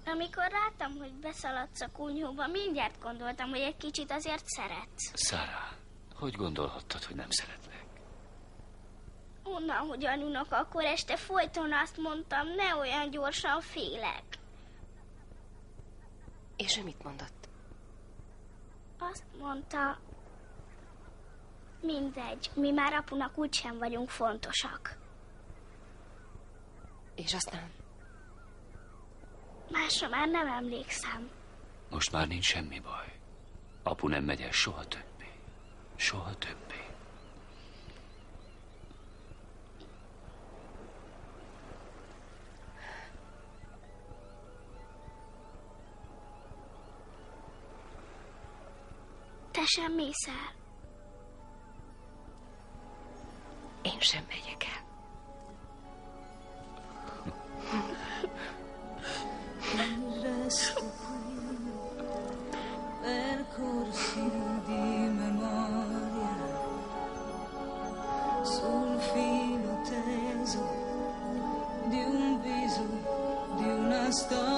Amikor láttam, hogy beszaladsz a kunyhóba, mindjárt gondoltam, hogy egy kicsit azért szeretsz. Sarah, hogy gondolhattad, hogy nem szeretlek? Onnan, hogy anyunak akkor este folyton azt mondtam, ne olyan gyorsan félek. És ő mit mondott? Azt mondta, mindegy, mi már apunak úgysem vagyunk fontosak. És aztán? Másra már nem emlékszem. Most már nincs semmi baj. Apu nem megy el soha többé. Soha többé. Te sem mész el. Én sem megyek el. Resto qui percorsi di memoria sul filo teso di un viso, di una storia.